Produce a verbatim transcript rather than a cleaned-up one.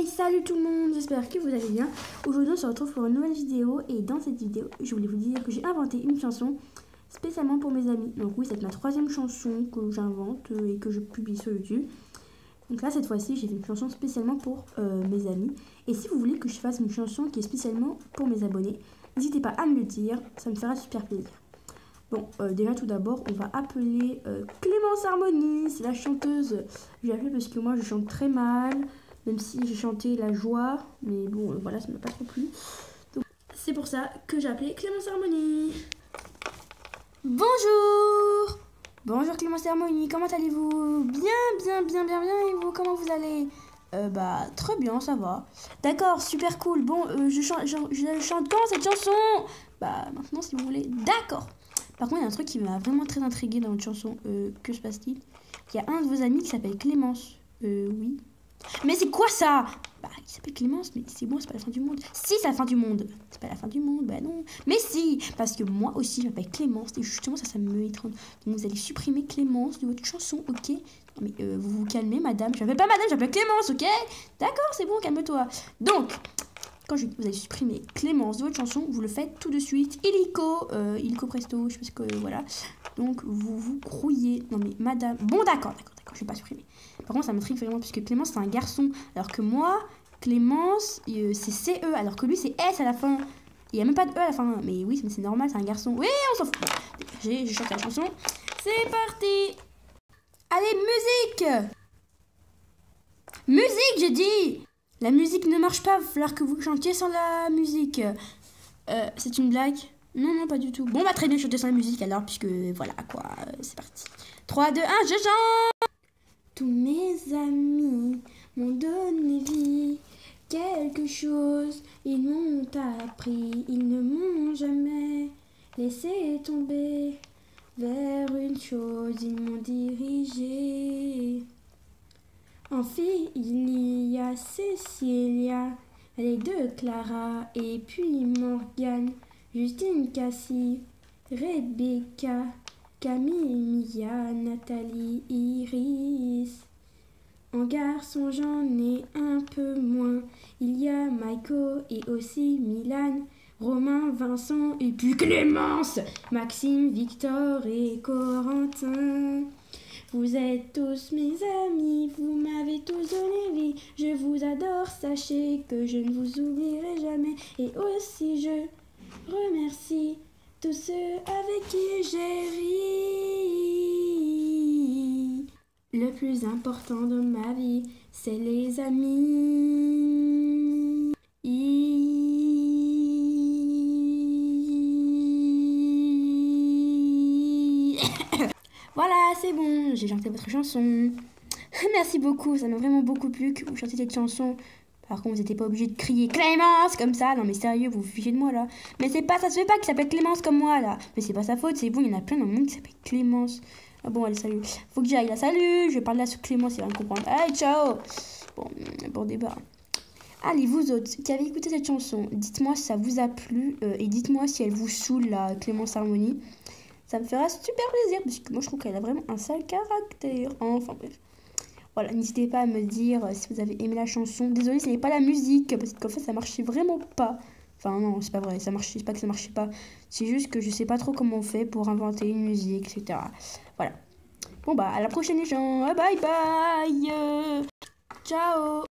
Salut tout le monde, j'espère que vous allez bien. Aujourd'hui on se retrouve pour une nouvelle vidéo et dans cette vidéo je voulais vous dire que j'ai inventé une chanson spécialement pour mes amis. Donc oui, c'est ma troisième chanson que j'invente et que je publie sur YouTube. Donc là cette fois-ci j'ai fait une chanson spécialement pour euh, mes amis. Et si vous voulez que je fasse une chanson qui est spécialement pour mes abonnés, n'hésitez pas à me le dire, ça me fera super plaisir. Bon, euh, déjà tout d'abord, on va appeler euh, Clémence Harmonie, c'est la chanteuse. Je l'ai appelée parce que moi je chante très mal, même si j'ai chanté la joie, mais bon, euh, voilà, ça ne m'a pas trop plu. Donc c'est pour ça que j'ai appelé Clémence Harmonie. Bonjour. Bonjour Clémence Harmonie, comment allez-vous? Bien, bien, bien, bien, bien, et vous, comment vous allez? Euh, bah, très bien, ça va. D'accord, super cool. Bon, euh, je, chante, je, je chante quand cette chanson? Bah, maintenant si vous voulez. D'accord. Par contre, il y a un truc qui m'a vraiment très intriguée dans votre chanson. Euh, que se passe-t-il? Il y a un de vos amis qui s'appelle Clémence. Euh, oui. Mais c'est quoi ça? Bah, il s'appelle Clémence, mais c'est bon, c'est pas la fin du monde. Si, c'est la fin du monde. C'est pas la fin du monde, bah non. Mais si, parce que moi aussi, je m'appelle Clémence. Et justement, ça, ça me étrange. Donc, vous allez supprimer Clémence de votre chanson, ok? Non, mais euh, vous vous calmez, madame. Je m'appelle pas madame, je m'appelle Clémence, ok? D'accord, c'est bon, calme-toi. Donc... Quand je, vous allez supprimer Clémence de votre chanson, vous le faites tout de suite. Illico, euh, illico presto, je sais pas ce que, euh, voilà. Donc, vous vous grouillez. Non, mais madame. Bon, d'accord, d'accord, d'accord, je vais pas supprimer. Par contre, ça m'intrigue vraiment, puisque Clémence, c'est un garçon. Alors que moi, Clémence, euh, c'est C E, alors que lui, c'est S à la fin. Il n'y a même pas de E à la fin. Mais oui, mais c'est normal, c'est un garçon. Oui, on s'en fout. Bon, j'ai, je chante la chanson. C'est parti. Allez, musique. Musique, j'ai dit. La musique ne marche pas, il va falloir que vous chantiez sans la musique. Euh, c'est une blague? Non, non, pas du tout. Bon, bah très bien, chanter sans la musique alors, puisque voilà quoi, euh, c'est parti. trois, deux, un, je chante! Tous mes amis m'ont donné vie, quelque chose, ils m'ont appris, ils ne m'ont jamais laissé tomber vers une chose, ils m'ont dirigé. En fille, il y a Cécilia, les deux Clara, et puis Morgane, Justine, Cassie, Rebecca, Camille, Mia, Nathalie, Iris. En garçon, j'en ai un peu moins. Il y a Maiko et aussi Milan, Romain, Vincent, et puis Clémence, Maxime, Victor et Corentin. Vous êtes tous mes amis, vous m'avez tous donné vie. Je vous adore, sachez que je ne vous oublierai jamais. Et aussi je remercie tous ceux avec qui j'ai ri. Le plus important de ma vie, c'est les amis. Voilà, c'est bon, j'ai chanté votre chanson. Merci beaucoup, ça m'a vraiment beaucoup plu que vous chantiez cette chanson. Par contre, vous n'étiez pas obligé de crier Clémence comme ça. Non mais sérieux, vous vous fichez de moi là. Mais c'est pas, ça se fait pas qu'il s'appelle Clémence comme moi là. Mais c'est pas sa faute, c'est bon, il y en a plein dans le monde qui s'appellent Clémence. Ah bon, allez, salut. Faut que j'aille là, salut. Je vais parler là sur Clémence, il va me comprendre. Allez, ciao. Bon, bon débat. Allez, vous autres qui avez écouté cette chanson, dites-moi si ça vous a plu euh, et dites-moi si elle vous saoule la Clémence Harmonie. Ça me fera super plaisir, parce que moi je trouve qu'elle a vraiment un sale caractère. Enfin bref. Voilà, n'hésitez pas à me dire si vous avez aimé la chanson. Désolée, ce n'est pas la musique, parce qu'en fait ça marchait vraiment pas. Enfin non, c'est pas vrai, ça marchait, c'est pas que ça marchait pas. C'est juste que je sais pas trop comment on fait pour inventer une musique, et cetera. Voilà. Bon bah, à la prochaine les gens. Bye bye. Ciao.